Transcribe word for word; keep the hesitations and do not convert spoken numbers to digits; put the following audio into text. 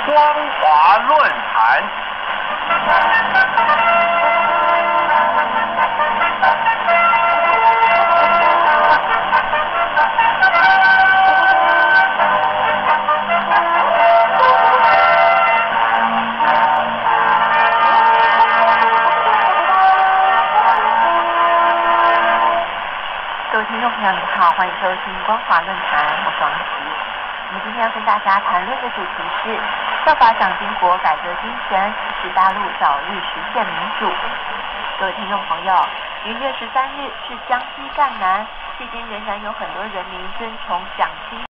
光华论坛。 各位听众朋友，您好，欢迎收听光华论坛，我是王琦。我们今天要跟大家谈论的主题是效法蒋经国改革精神，使大陆早日实现民主。各位听众朋友，元月十三日是江西赣南，迄今仍然有很多人民尊崇蒋经